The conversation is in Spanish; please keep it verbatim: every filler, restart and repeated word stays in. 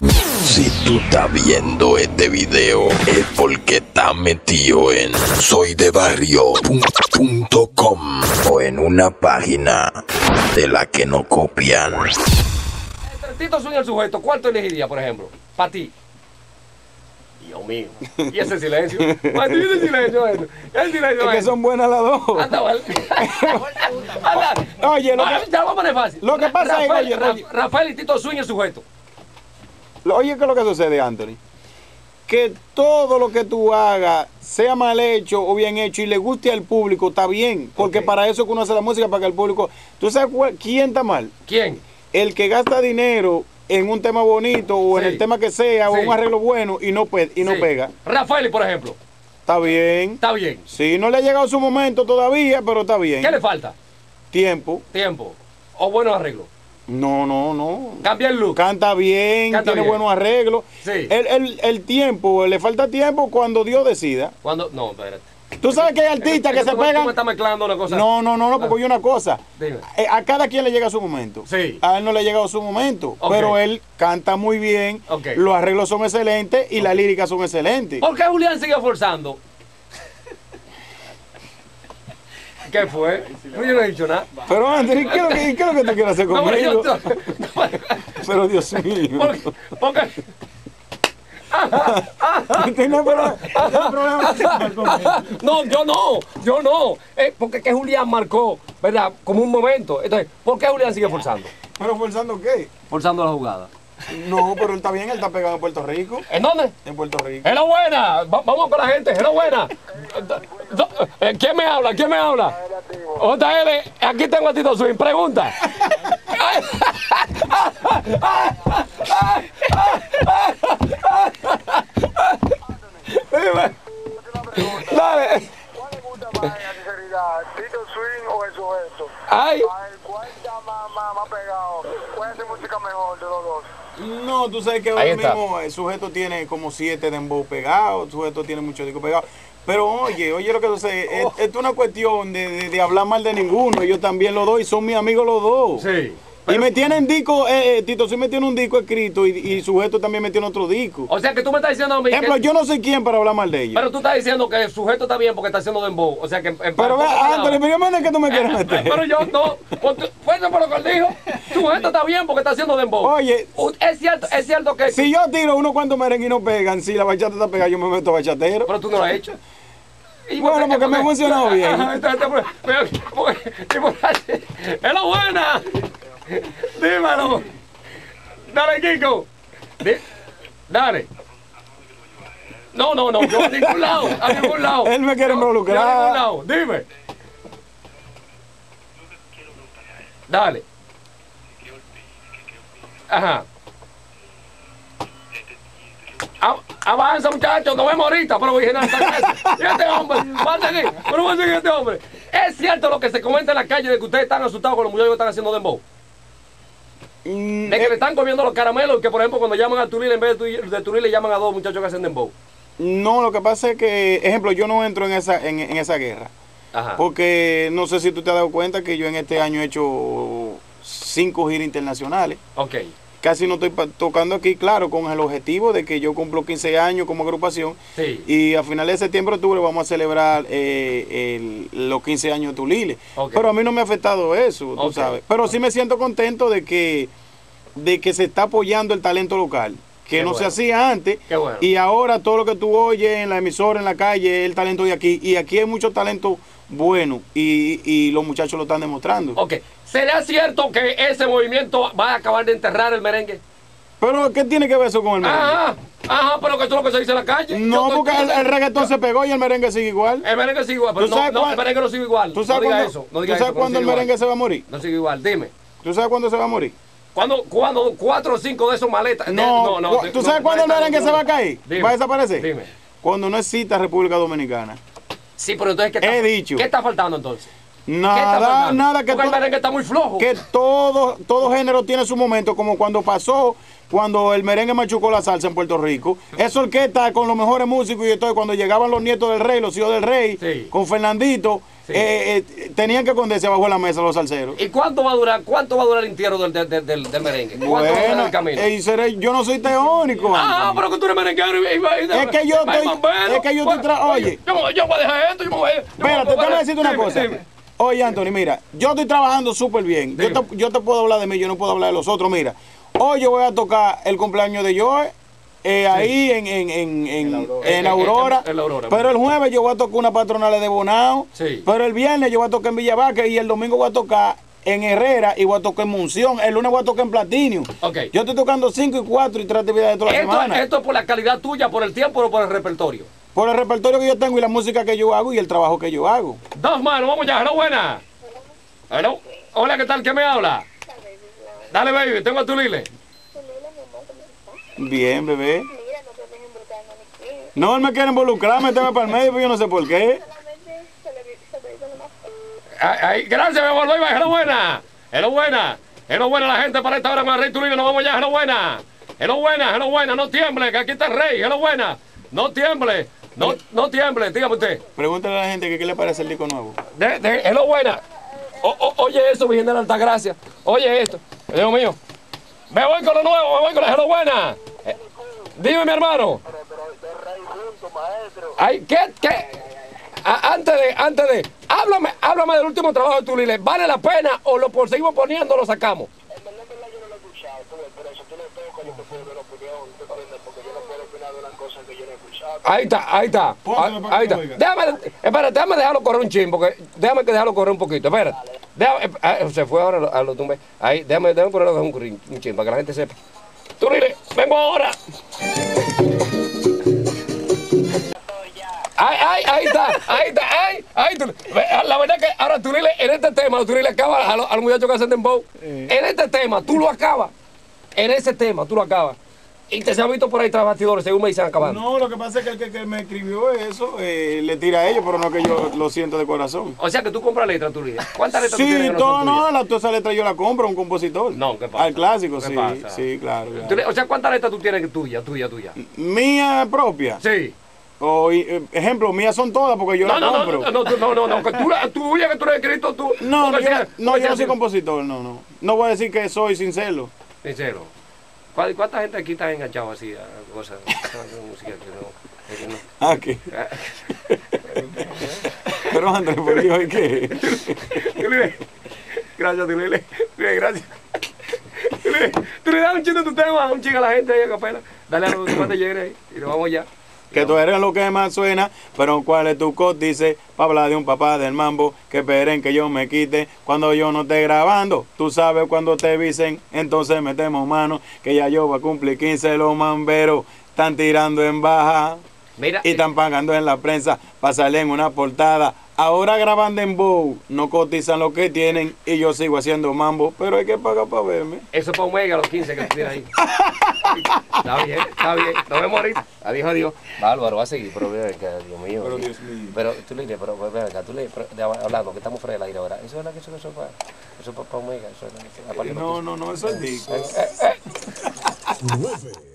Si tú estás viendo este video es porque estás metido en soy de barrio punto com o en una página de la que no copian. Entre Tito Swing y el sujeto, ¿cuál tú elegirías, por ejemplo? Para ti. Dios mío. ¿Y ese silencio? Maldito ese silencio. El silencio. Es que son buenas las dos. Anda, vale. Anda. Oye, lo que, Ya vamos a poner fácil. Lo que pasa Rafael, es, oye, oye. Rafael y Tito Swing y el sujeto. Oye, ¿qué es lo que sucede, Anthony? Que todo lo que tú hagas, sea mal hecho o bien hecho, y le guste al público, está bien. Porque Okay. para eso que uno hace la música, para que el público... ¿Tú sabes cuál, quién está mal? ¿Quién? El que gasta dinero en un tema bonito o Sí. en el tema que sea, Sí. o un arreglo bueno y no, pe y no Sí. pega. Rafael, por ejemplo. Está bien. Está bien. Sí, no le ha llegado su momento todavía, pero está bien. ¿Qué le falta? Tiempo. Tiempo. O buenos arreglos. No, no, no. Cambia el look. Canta bien, Canta tiene bien. buenos arreglos. Sí. El, el, el tiempo, le falta tiempo cuando Dios decida. Cuando... No, espérate. Tú sabes que hay artistas Es que se tú me- Tú pegan. me estás mezclando una cosa. No, no, no, no, porque Ah. hay una cosa. Dime. Eh, A cada quien le llega su momento. Sí. A él no le ha llegado su momento. Ok. Pero él canta muy bien. Ok. Los arreglos son excelentes y las líricas son excelentes. ¿Por qué Julián sigue forzando? ¿Qué fue? No, yo no he dicho nada. Pero Anthony, ¿qué es lo que, qué es lo que tú quieres hacer No, pero yo... conmigo? Pero Dios mío. Porque... porque... Tiene pro- tiene problemas con él. No, yo no, yo no. Eh, porque que Julián marcó, ¿verdad? Como un momento. Entonces, ¿por qué Julián sigue forzando? ¿Pero forzando qué? Forzando la jugada. No, pero él está bien, él está pegado en Puerto Rico. ¿En dónde? En Puerto Rico. ¡Hello, buena! Va- vamos con la gente, ¡hello, buena! Eh, ¿Quién me habla? ¿Quién me habla? J L, aquí tengo a Tito Swing, pregunta. Dale. ¿Cuál le gusta más en sinceridad? ¿Tito Swing o el sujeto? Ay. A ver, ¿cuál está más, más, más pegado? ¿Cuál hace música mejor de los dos? No, tú sabes que Ahí ahora está. mismo el sujeto tiene como siete dembow pegados, el sujeto tiene muchos discos pegados. Pero oye, oye lo que sucede, es, Oh. es una cuestión de, de- de hablar mal de ninguno. Yo también lo doy, son mis amigos los dos. Sí. Y me tienen disco, eh, eh, Tito sí me tiene un disco escrito y, y sujeto también me tiene otro disco. O sea que tú me estás diciendo a mí Por ejemplo, que... yo no sé quién para hablar mal de ellos. Pero tú estás diciendo que el sujeto está bien porque está haciendo dembow. O sea que... en- en- Pero ve, ¿por qué Anthony, ahora? pero yo me que tú me quieres Eh, meter. Pero yo no. Porque- Fue por lo que él dijo. Sujeto está bien porque está haciendo dembow. Oye. U- Es cierto, es cierto que... Si yo tiro unos cuantos merengues y no pegan, si la bachata está pegada, yo me meto bachatero. Pero tú no lo has hecho. Y Bueno, porque me ha funcionado bien. Ajá, entonces, pues, pero- porque- y por así- ¡Es la buena! Dímelo. Dale, Kiko. Di- Dale. No, no, no. Yo a ningún lado. A ningún lado. Él me quiere Yo- involucrar. yo a ningún lado. Dime. Dale. Ajá. A- Avanza, muchachos, nos vemos ahorita, pero voy a llenar esta casa. Y este hombre, va a seguir, pero va a seguir este hombre. Es cierto lo que se comenta en la calle de que ustedes están asustados con los muchachos que están haciendo dembow. Mm, De que eh, le están comiendo los caramelos, que por ejemplo cuando llaman a Turil, en vez de, tu- de Turil le llaman a dos muchachos que hacen dembow. No, lo que pasa es que, ejemplo, yo no entro en esa, en, en esa guerra. Ajá. Porque no sé si tú te has dado cuenta que yo en este año he hecho cinco giras internacionales. Ok. Casi no estoy pa- tocando aquí, claro, con el objetivo de que yo cumplo quince años como agrupación. Sí. Y a finales de septiembre, octubre vamos a celebrar eh, el- los quince años de Tulile. Ok. Pero a mí no me ha afectado eso, tú Ok. sabes. Pero sí me siento contento de que, de que se está apoyando el talento local, que Qué no bueno. se hacía antes. Qué bueno. Y ahora todo lo que tú oyes en la emisora, en la calle, es el talento de aquí. Y aquí hay mucho talento bueno y, y los muchachos lo están demostrando. Ok. ¿Será cierto que ese movimiento va a acabar de enterrar el merengue? Pero ¿qué tiene que ver eso con el merengue? Ajá. Ajá, pero que eso es lo que se dice en la calle. No, Yo- porque el, el reggaetón se pegó y el merengue sigue igual. El merengue sigue igual, pero ¿Tú no, sabes no, cuán- el merengue no sigue igual. ¿Tú sabes no digas cuándo, eso. No ¿tú digas sabes eso, que cuándo no el sigue merengue igual. se va a morir? No sigue igual, dime. ¿Tú sabes cuándo se va a morir? Cuando, cuando cuatro o cinco de esos maletas. de- No, cu- ¿tú sabes cuándo el maletas- merengue se va a caer? Dime, ¿Va a desaparecer? Dime. Cuando no exista República Dominicana. Sí, pero entonces, ¿qué está, He dicho. ¿qué está faltando entonces? ¿Qué está Nada, faltando? nada que Porque el todo, merengue está muy flojo. que todo, todo género tiene su momento, como cuando pasó, cuando el merengue machucó la salsa en Puerto Rico. Esa orquesta con los mejores músicos y entonces cuando llegaban los nietos del rey, los hijos del rey, Sí. con Fernandito, Sí. eh, eh, tenían que esconderse abajo de la mesa los salseros. ¿Y cuánto va a durar, cuánto va a durar el entierro del, del, del, del, del merengue? ¿Cuánto va a durar Bueno, el camino? eh, seré- yo no soy teónico. Ah, Anthony. pero que tú eres merenguero y, y, y- Es que yo va el estoy- bombero. es que yo estoy Bueno, tra- oye. Yo, me- yo voy a dejar esto, yo me voy a... yo me Espérate, voy te voy a decirte una dime, cosa. dime. Oye, Anthony, mira, yo estoy trabajando súper bien. Yo Dime. te, yo te puedo hablar de mí, yo no puedo hablar de los otros. Mira, hoy yo voy a tocar el cumpleaños de Joe. eh, ahí en, en, en, en, En- en en- Aurora. en- en la Aurora. Pero el jueves yo voy a tocar una patronal de Bonao. Sí. Pero el viernes yo voy a tocar en Villavaca y el domingo voy a tocar en Herrera y voy a tocar en Munción. El lunes voy a tocar en Platinum. Ok. Yo estoy tocando cinco y cuatro y tres actividades toda la Esto, semana. esto es por la calidad tuya, por el tiempo o por el repertorio. Por el repertorio que yo tengo y la música que yo hago y el trabajo que yo hago. Dos manos, vamos ya, hello, buena. Hello. Hola, ¿qué tal? ¿Qué me habla? Dale, baby, tengo a tu Lile. Bien, bebé. No, él me quiere involucrar, meterme para el medio, pero yo no sé por qué. Ay, ay, gracias, mi amor, baby, hello, buena. Hello, buena. Hello, buena la gente para esta hora con el Rey Tulile, nos vamos ya, hello, buena. Hello, buena, hello, buena, no tiemble, que aquí está el Rey, hello, buena. No tiemble, no, no tiemble, dígame usted. Pregúntale a la gente que qué le parece el disco nuevo. De, de, hello, buena. O- o- oye esto, Virgen de la Altagracia. Oye esto. Dios mío. Me voy con lo nuevo, me voy con la hello, buena. Eh, dime, mi hermano. Ay, ¿qué? ¿Qué? A- antes de, antes de, háblame, háblame del último trabajo de Tulile. ¿Vale la pena o lo por- seguimos poniendo o lo sacamos? Ahí está, ahí está. Póntelo Ahí, para ahí que está. oiga. Déjame, espérate, déjame dejarlo correr un chin, porque déjame que dejarlo correr un poquito. Espérate. Déjame, eh, ah, se fue ahora a lo, a lo tumbé. Ahí, déjame, déjame ponerlo un, currín- un chin para que la gente sepa. Tulile, vengo ahora. Ay, ay, ahí está, ahí está, ay, ay, Tulile. Ve, la verdad que ahora Tulile, en este tema, Tulile acaba a los, a los muchachos que hacen dembow. En este tema, tú lo acabas. En ese tema, tú lo acabas. Y te se ha visto por ahí tras bastidores, según me dicen acabando. No, lo que pasa es que el que, que me escribió eso eh, le tira a ellos, pero no que yo lo siento de corazón. O sea que tú compras letras, Tulile. ¿Cuántas letras tú Sí, tienes que no todo, son no, tuyas? la, toda esa letra yo la compro a un compositor. No, ¿qué pasa? Al clásico, ¿Qué sí, pasa? sí, claro. claro. Tulile, o sea, ¿cuántas letras tú tienes que tuya, tuya, tuya? Mía propia. Sí. O, eh, ejemplo, mías son todas porque yo No, la no, no, compro. no, no, tú- no, no, no, que tú, la- tuya, que tú eres escrito, tú. No, no, porque yo, si- no, porque yo no si- soy compositor, no, no. No voy a decir que soy sincero. Sincero. ¿Cuál- ¿Cuánta gente aquí está enganchado así a cosas de música que no? que no- Ah, ¿qué? Pero Andrés, por Dios, ¿y qué? Tulile, gracias, Tulile. Tulile, gracias. Tulile, Tulile, dale un chiste de tu tema, un chingo a la gente ahí a capela. Dale a los cuantos lleguen ahí y nos vamos ya. Que tú eres lo que más suena, pero ¿cuál es tu códice? Pa' hablar de un papá del mambo, que esperen que yo me quite cuando yo no esté grabando. Tú sabes cuando te avisen, entonces metemos mano, que ya yo voy a cumplir quince, los mamberos están tirando en baja Mira, y están pagando en la prensa para salir en una portada. Ahora graban en Bow, no cotizan lo que tienen y yo sigo haciendo mambo, pero hay que pagar para verme. eso es para Omega, los quince que tú tienes ahí. Está bien, está bien. Nos vemos ahorita. Adiós, adiós. Bárbaro, va a seguir, pero ve acá, Dios mío. Pero, Dios mío. Pero tú le dices, pero ve acá, tú le pero, de- hablando, que estamos fuera del aire ahora. Eso es verdad que eso, eso es para, eso es para Omega. Eso es, aparte de los No, no, no, eso es disco. quince. Eh, eh, eh.